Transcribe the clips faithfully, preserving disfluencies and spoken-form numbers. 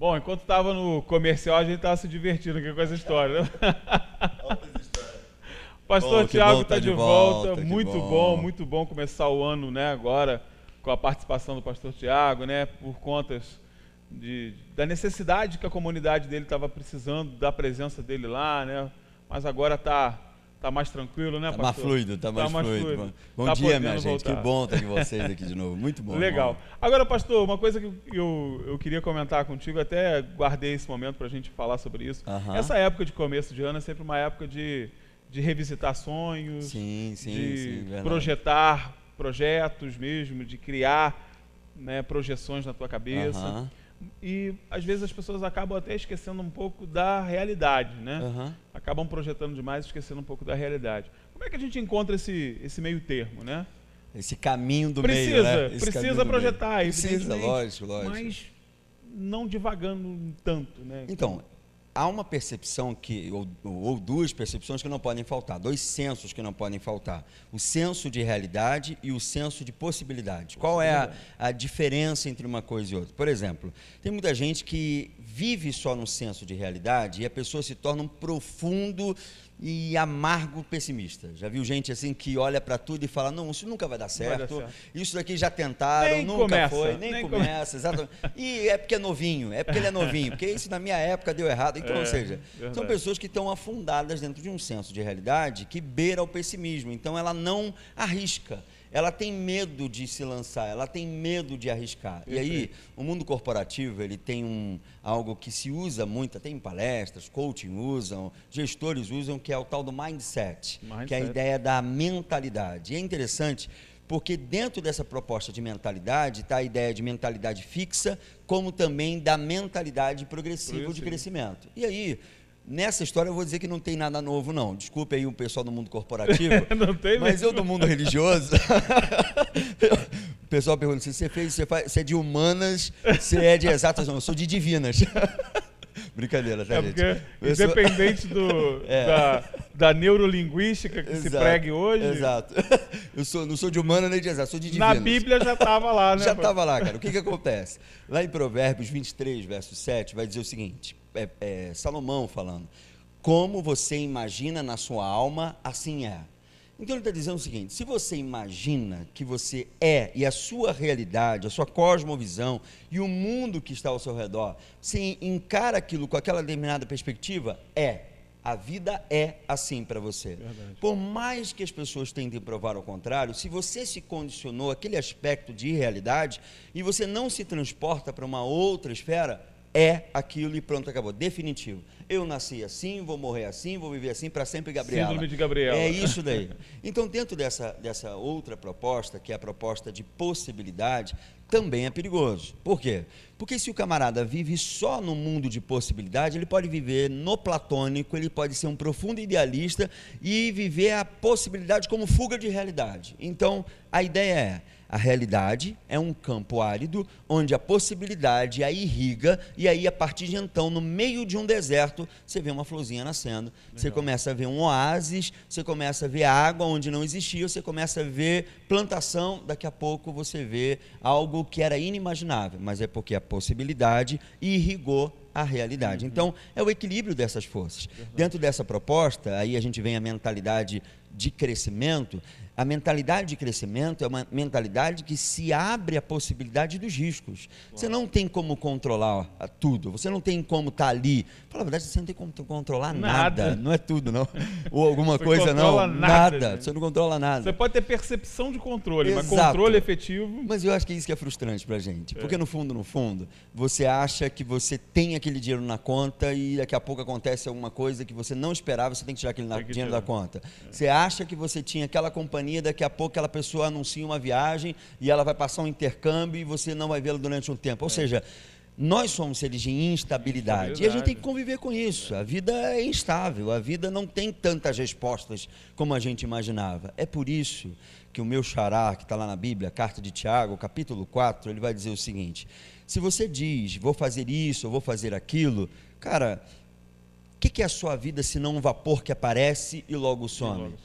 Bom, enquanto estava no comercial, a gente estava se divertindo aqui com essa história, né? Pastor Tiago está de volta, volta. Muito bom. bom, muito bom começar o ano, né, agora com a participação do pastor Tiago, né, por contas de, da necessidade que a comunidade dele estava precisando, da presença dele lá, né, mas agora está tá mais tranquilo, né, tá pastor? Mais fluido, tá mais, tá mais fluido. fluido. Bom tá dia, minha gente, voltar. Que bom estar com vocês aqui de novo, muito bom. Legal. Bom. Agora, pastor, uma coisa que eu, eu queria comentar contigo, até guardei esse momento para a gente falar sobre isso. Uh-huh. Essa época de começo de ano é sempre uma época de... de revisitar sonhos, sim, sim, de sim, projetar projetos mesmo, de criar, né, projeções na tua cabeça. Uh-huh. E às vezes as pessoas acabam até esquecendo um pouco da realidade, né? Uh-huh. Acabam projetando demais, esquecendo um pouco da realidade. Como é que a gente encontra esse, esse meio termo, né? Esse caminho do precisa, meio, né? Esse Precisa projetar. Precisa, lógico, lógico. Mas não divagando tanto, né? Então, há uma percepção, que, ou, ou duas percepções que não podem faltar, dois sensos que não podem faltar. O senso de realidade e o senso de possibilidade. Qual é a, a diferença entre uma coisa e outra? Por exemplo, tem muita gente que vive só no senso de realidade e a pessoa se torna um profundo e amargo pessimista. Já viu gente assim que olha para tudo e fala, não, isso nunca vai dar certo, vai dar certo. Isso daqui já tentaram, nem nunca começa, foi, nem, nem começa, começa, exatamente. E é porque é novinho, é porque ele é novinho, porque isso na minha época deu errado. Então, é, ou seja, verdade. São pessoas que estão afundadas dentro de um senso de realidade que beira o pessimismo. Então, ela não arrisca. Ela tem medo de se lançar, ela tem medo de arriscar. E aí, o mundo corporativo, ele tem um, algo que se usa muito, até em palestras, coaching usam, gestores usam, que é o tal do mindset, mindset. Que é a ideia da mentalidade. E é interessante, porque dentro dessa proposta de mentalidade está a ideia de mentalidade fixa, como também da mentalidade progressiva Progressivo. de crescimento. E aí, nessa história eu vou dizer que não tem nada novo, não. Desculpe aí o pessoal do mundo corporativo, não tem mas mesmo. Eu do mundo religioso, o pessoal pergunta se você fez, você, faz, você é de humanas, você é de exatas, não, eu sou de divinas. Brincadeira, tá, é gente? Porque, eu independente sou... do, é. da, da neurolinguística que exato, se pregue hoje. Exato. Eu sou, não sou de humana nem de exato, sou de divinas. Na Bíblia já estava lá, né? Já estava lá, cara. O que, que acontece? Lá em Provérbios vinte e três, verso sete, vai dizer o seguinte, é, é Salomão falando, como você imagina na sua alma, assim é. Então ele está dizendo o seguinte, se você imagina que você é, e a sua realidade, a sua cosmovisão e o mundo que está ao seu redor, você encara aquilo com aquela determinada perspectiva, é. A vida é assim para você. Verdade. Por mais que as pessoas tentem provar ao contrário, se você se condicionou àquele aspecto de realidade e você não se transporta para uma outra esfera, é aquilo e pronto, acabou, definitivo. Eu nasci assim, vou morrer assim, vou viver assim para sempre, Gabriela. Síndrome de Gabriela. É isso daí. Então, dentro dessa, dessa outra proposta, que é a proposta de possibilidade, também é perigoso. Por quê? Porque se o camarada vive só no mundo de possibilidade, ele pode viver no platônico, ele pode ser um profundo idealista e viver a possibilidade como fuga de realidade. Então, a ideia é, a realidade é um campo árido, onde a possibilidade a irriga, e aí, a partir de então, no meio de um deserto, você vê uma florzinha nascendo, Legal. Você começa a ver um oásis, você começa a ver água onde não existia, você começa a ver plantação, daqui a pouco você vê algo que era inimaginável, mas é porque a possibilidade irrigou a realidade. Uhum. Então, é o equilíbrio dessas forças. Uhum. Dentro dessa proposta, aí a gente vem a mentalidade de crescimento. A mentalidade de crescimento é uma mentalidade que se abre à possibilidade dos riscos. Você não tem como controlar tudo, você não tem como estar ali. Fala a verdade, você não tem como controlar nada, nada. Não é tudo, não. Ou alguma você coisa, não. Nada, nada. Você não controla nada. Você pode ter percepção de controle, Exato. Mas controle efetivo... Mas eu acho que é isso que é frustrante pra gente. Porque no fundo, no fundo, você acha que você tem aquele dinheiro na conta e daqui a pouco acontece alguma coisa que você não esperava, você tem que tirar aquele dinheiro tirar. da conta. É. Você acha que você tinha aquela companhia, daqui a pouco aquela pessoa anuncia uma viagem e ela vai passar um intercâmbio e você não vai vê-la durante um tempo. Ou é. seja, nós somos seres de instabilidade, instabilidade e a gente tem que conviver com isso. A vida é instável, a vida não tem tantas respostas como a gente imaginava. É por isso que o meu xará, que está lá na Bíblia, Carta de Tiago, capítulo quatro, ele vai dizer o seguinte, se você diz, vou fazer isso, eu vou fazer aquilo, cara, o que, que é a sua vida se não um vapor que aparece e logo some? E logo some.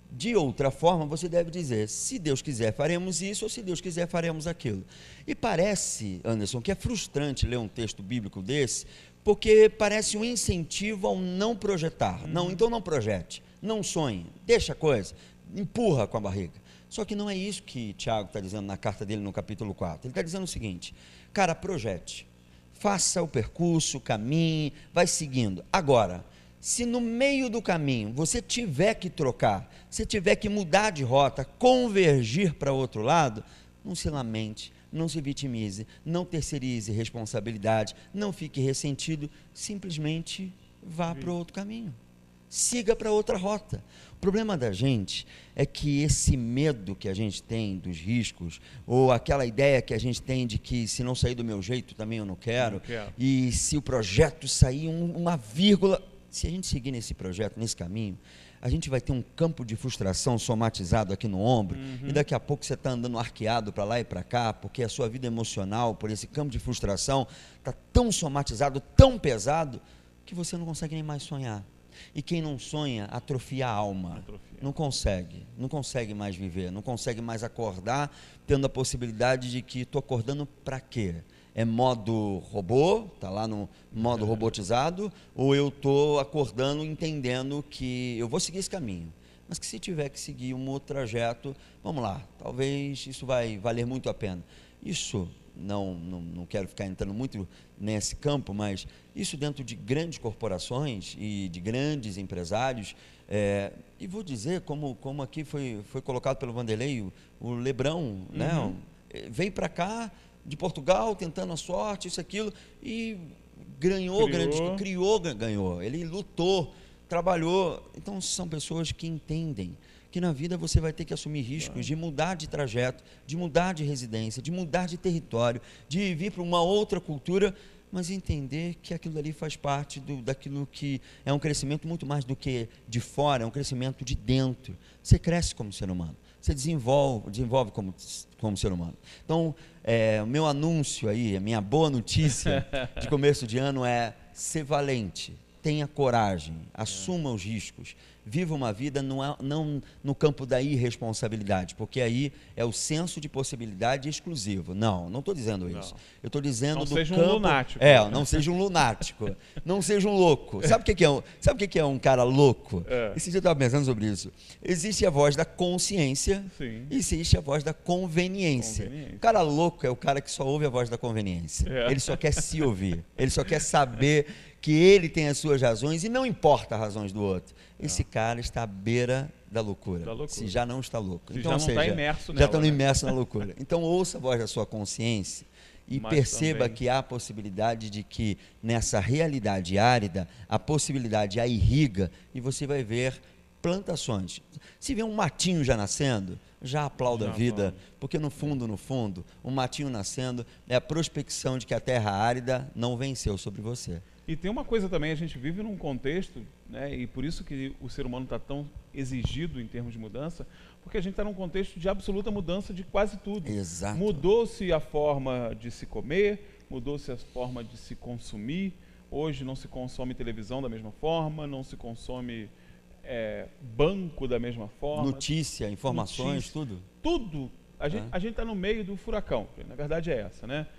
De outra forma, você deve dizer, se Deus quiser, faremos isso, ou se Deus quiser, faremos aquilo. E parece, Anderson, que é frustrante ler um texto bíblico desse, porque parece um incentivo ao não projetar. Uhum. Não, então não projete, não sonhe, deixa a coisa, empurra com a barriga. Só que não é isso que Tiago está dizendo na carta dele no capítulo quatro. Ele está dizendo o seguinte, cara, projete, faça o percurso, caminhe, vai seguindo. Agora, se no meio do caminho você tiver que trocar, você tiver que mudar de rota, convergir para outro lado, não se lamente, não se vitimize, não terceirize responsabilidade, não fique ressentido, simplesmente vá para outro caminho, siga para outra rota. O problema da gente é que esse medo que a gente tem dos riscos, ou aquela ideia que a gente tem de que se não sair do meu jeito também eu não quero, não quero. E se o projeto sair um, uma vírgula... Se a gente seguir nesse projeto, nesse caminho, a gente vai ter um campo de frustração somatizado aqui no ombro, uhum. E daqui a pouco você está andando arqueado para lá e para cá, porque a sua vida emocional, por esse campo de frustração, está tão somatizado, tão pesado, que você não consegue nem mais sonhar. E quem não sonha, atrofia a alma. Atrofia. Não consegue, não consegue mais viver, não consegue mais acordar, tendo a possibilidade de que estou acordando para quê? É modo robô, está lá no modo é. robotizado, ou eu estou acordando entendendo que eu vou seguir esse caminho, mas que se tiver que seguir um outro trajeto, vamos lá, talvez isso vai valer muito a pena. Isso, não, não, não quero ficar entrando muito nesse campo, mas isso dentro de grandes corporações e de grandes empresários, é, e vou dizer, como, como aqui foi, foi colocado pelo Vanderlei, o, o Lebrão, uhum. né, veio para cá, de Portugal, tentando a sorte, isso, aquilo, e ganhou, criou. Grande, criou, ganhou. Ele lutou, trabalhou. Então, são pessoas que entendem que na vida você vai ter que assumir riscos de mudar de trajeto, de mudar de residência, de mudar de território, de vir para uma outra cultura, mas entender que aquilo ali faz parte do, daquilo que é um crescimento muito mais do que de fora, é um crescimento de dentro. Você cresce como ser humano. Você desenvolve, desenvolve como, como ser humano. Então, é, o meu anúncio aí, a minha boa notícia de começo de ano é ser valente, tenha coragem, assuma é. os riscos, viva uma vida não, não no campo da irresponsabilidade, porque aí é o senso de possibilidade exclusivo. Não, não estou dizendo isso. Não. Eu estou dizendo não do seja campo... um lunático. É, não seja um lunático, não seja um louco. Sabe o que, que é um, sabe o que é um cara louco? É. Esse dia eu estava pensando sobre isso. Existe a voz da consciência, Sim. e existe a voz da conveniência. conveniência. O cara louco é o cara que só ouve a voz da conveniência. É. Ele só quer se ouvir, ele só quer saber que ele tem as suas razões e não importa as razões do outro. Esse não. cara está à beira da loucura, da loucura, se já não está louco. Se então, já não seja, está imerso já está né? imerso na loucura. Então, ouça a voz da sua consciência e Mas perceba também. que há a possibilidade de que nessa realidade árida, a possibilidade a irriga e você vai ver plantações. Se vê um matinho já nascendo, já aplauda já a vida, aplaudo. porque no fundo, no fundo, um matinho nascendo é a prospecção de que a terra árida não venceu sobre você. E tem uma coisa também, a gente vive num contexto, né, e por isso que o ser humano está tão exigido em termos de mudança, porque a gente está num contexto de absoluta mudança de quase tudo. Exato. Mudou-se a forma de se comer, mudou-se a forma de se consumir. Hoje não se consome televisão da mesma forma, não se consome é, banco da mesma forma. Notícia, informações, Notícia, tudo. Tudo. A gente a está no meio do furacão, na verdade é essa, né?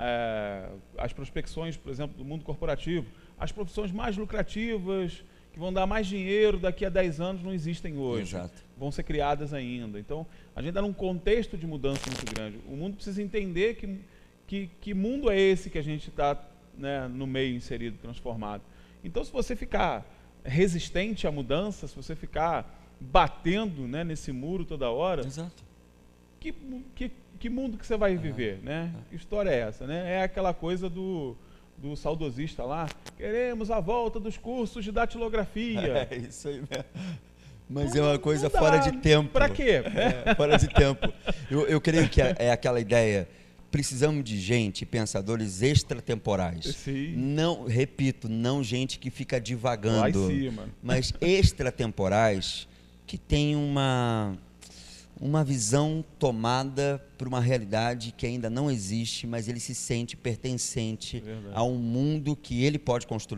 É, as prospecções, por exemplo, do mundo corporativo, as profissões mais lucrativas, que vão dar mais dinheiro daqui a dez anos, não existem hoje. Exato. Vão ser criadas ainda. Então, a gente está num contexto de mudança muito grande. O mundo precisa entender que, que, que mundo é esse que a gente está, né, no meio inserido, transformado. Então, se você ficar resistente à mudança, se você ficar batendo, né, nesse muro toda hora, Exato. que... que Que mundo que você vai viver, né? Que história é essa, né? É aquela coisa do, do saudosista lá, queremos a volta dos cursos de datilografia. É isso aí mesmo. Mas não, é uma coisa fora de tempo. Para quê? É, fora de tempo. Eu, eu creio que é, é aquela ideia, precisamos de gente, pensadores extratemporais. Sim. Não, repito, não gente que fica divagando, lá em cima. mas extratemporais que tem uma... uma visão tomada por uma realidade que ainda não existe, mas ele se sente pertencente Verdade. a um mundo que ele pode construir.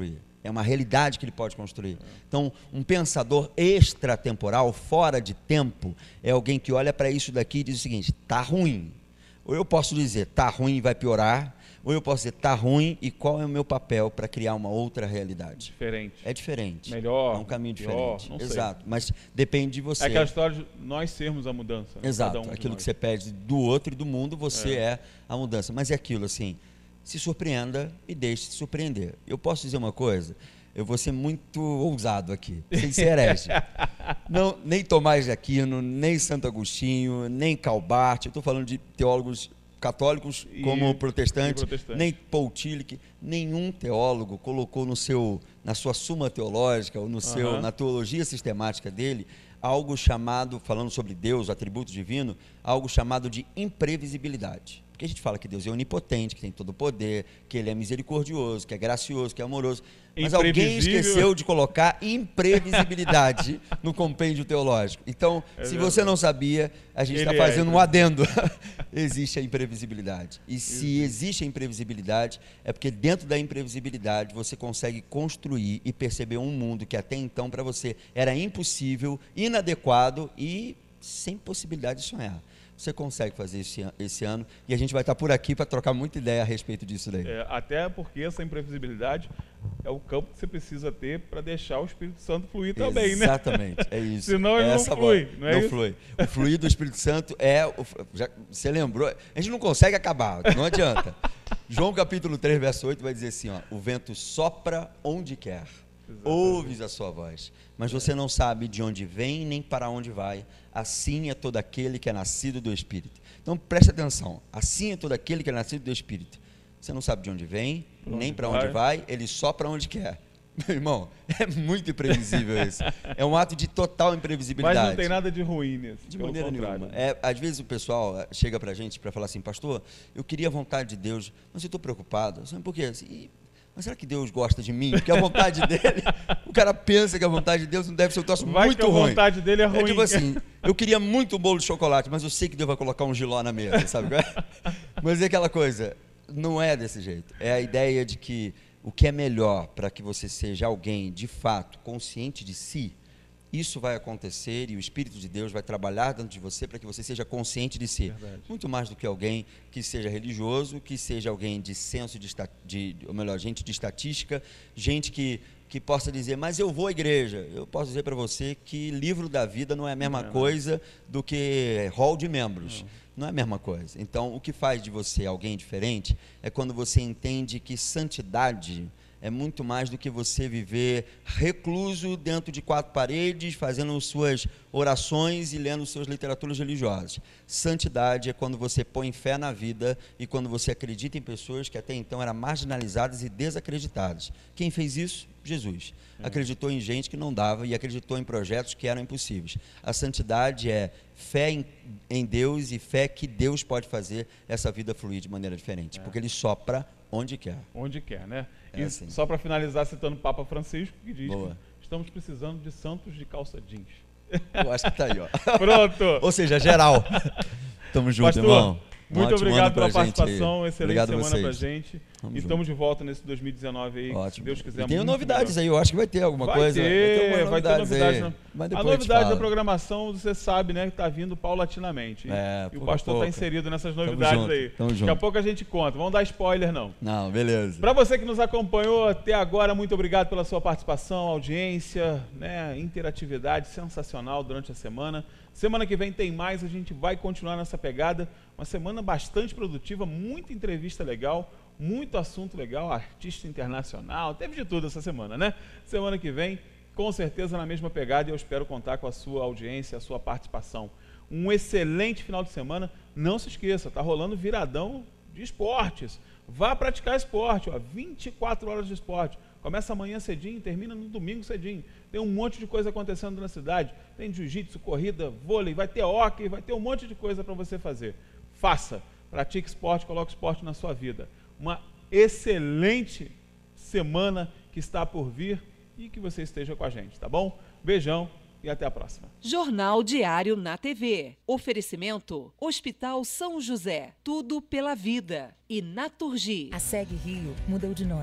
é uma realidade que ele pode construir. Então, um pensador extratemporal, fora de tempo, é alguém que olha para isso daqui e diz o seguinte: está ruim. Ou eu posso dizer, está ruim e vai piorar, ou eu posso dizer, está ruim e qual é o meu papel para criar uma outra realidade? Diferente. É diferente. Melhor. É um caminho pior, diferente. não sei. Exato. Mas depende de você. É aquela história de nós sermos a mudança. Né? Exato. Um aquilo que você pede do outro e do mundo, você é. é a mudança. Mas é aquilo assim, se surpreenda e deixe-se surpreender. Eu posso dizer uma coisa? Eu vou ser muito ousado aqui, sem ser herege. Não, nem Tomás de Aquino, nem Santo Agostinho, nem Calbart, eu estou falando de teólogos católicos como e, protestantes, e protestante. nem Paul Tillich, nenhum teólogo colocou no seu, na sua suma teológica ou no seu, uhum. na teologia sistemática dele algo chamado, falando sobre Deus, o atributo divino, algo chamado de imprevisibilidade. Porque a gente fala que Deus é onipotente, que tem todo o poder, que Ele é misericordioso, que é gracioso, que é amoroso. Mas alguém esqueceu de colocar imprevisibilidade no compêndio teológico. Então, é se verdade. Você não sabia, a gente está fazendo é um adendo. Existe a imprevisibilidade. E se existe a imprevisibilidade, é porque dentro da imprevisibilidade você consegue construir e perceber um mundo que até então para você era impossível, inadequado e sem possibilidade de sonhar. Você consegue fazer esse, esse ano e a gente vai estar por aqui para trocar muita ideia a respeito disso daí. É, até porque essa imprevisibilidade é o campo que você precisa ter para deixar o Espírito Santo fluir também, Exatamente, né? Exatamente, é isso. Senão ele Essa não flui, bola, não é não isso? flui. O fluir do Espírito Santo é... O, já, você lembrou? A gente não consegue acabar, não adianta. João capítulo três, verso oito vai dizer assim, ó, o vento sopra onde quer. Exatamente. Ouves a sua voz, mas você não sabe de onde vem nem para onde vai. Assim é todo aquele que é nascido do Espírito. Então preste atenção, assim é todo aquele que é nascido do Espírito. Você não sabe de onde vem, pra nem para onde vai, ele só para onde quer. Meu irmão, é muito imprevisível isso. É um ato de total imprevisibilidade. Mas não tem nada de ruim nisso. De maneira nenhuma. É, às vezes o pessoal chega para a gente para falar assim, pastor, eu queria a vontade de Deus, mas eu estou preocupado. Sabe por quê? E, mas será que Deus gosta de mim? Porque a vontade dele, o cara pensa que a vontade de Deus não deve ser um troço vai muito que a ruim. A vontade dele é ruim. É tipo assim, eu queria muito um bolo de chocolate, mas eu sei que Deus vai colocar um giló na mesa, sabe? Mas é aquela coisa, não é desse jeito. É a ideia de que o que é melhor para que você seja alguém, de fato, consciente de si, isso vai acontecer e o Espírito de Deus vai trabalhar dentro de você para que você seja consciente de si. Verdade. Muito mais do que alguém que seja religioso, que seja alguém de senso de, de ou melhor, gente de estatística, gente que, que possa dizer, mas eu vou à igreja. Eu posso dizer para você que livro da vida não é a mesma não, coisa não. do que hall de membros. Não. não é a mesma coisa. Então, o que faz de você alguém diferente é quando você entende que santidade é muito mais do que você viver recluso dentro de quatro paredes, fazendo suas orações e lendo suas literaturas religiosas. Santidade é quando você põe fé na vida e quando você acredita em pessoas que até então eram marginalizadas e desacreditadas. Quem fez isso? Jesus. É. Acreditou em gente que não dava e acreditou em projetos que eram impossíveis. A santidade é fé em, em Deus e fé que Deus pode fazer essa vida fluir de maneira diferente, é. porque Ele sopra onde quer. Onde quer, né? É e assim. Só para finalizar, citando o Papa Francisco, que diz Boa. que estamos precisando de santos de calça jeans. Eu acho que tá aí, ó. Pronto. Ou seja, geral. Tamo junto, Pastor, irmão. Muito obrigado pela participação, gente. excelente Obrigado semana pra gente. Tamo e estamos de volta nesse dois mil e dezenove aí, Ótimo. se Deus quiser. E tem novidades melhor. aí, eu acho que vai ter alguma vai coisa. Ter, vai ter, vai ter novidades. Aí, mas a novidade da programação, você sabe, né, que está vindo paulatinamente. É, e o pastor está inserido nessas novidades Tamo junto, aí. Tamo Daqui junto. a pouco a gente conta. Vamos dar spoiler, não. Não, beleza. Para você que nos acompanhou até agora, muito obrigado pela sua participação, audiência, né, interatividade sensacional durante a semana. Semana que vem tem mais, a gente vai continuar nessa pegada. Uma semana bastante produtiva, muita entrevista legal, muito assunto legal, artista internacional, teve de tudo essa semana, né? Semana que vem, com certeza na mesma pegada, e eu espero contar com a sua audiência, a sua participação. Um excelente final de semana. Não se esqueça, tá rolando viradão de esportes. Vá praticar esporte, ó, vinte e quatro horas de esporte. Começa amanhã cedinho, termina no domingo cedinho. Tem um monte de coisa acontecendo na cidade. Tem jiu-jitsu, corrida, vôlei, vai ter hóquei, vai ter um monte de coisa para você fazer. Faça, pratique esporte, coloque esporte na sua vida. Uma excelente semana que está por vir e que você esteja com a gente, tá bom? Beijão e até a próxima. Jornal Diário na T V. Oferecimento Hospital São José. Tudo pela vida. E Naturgy. A Seg Rio mudou de nome.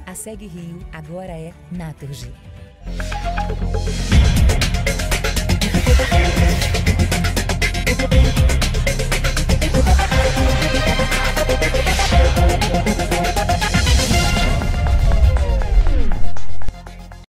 A Seg Rio agora é Naturgy.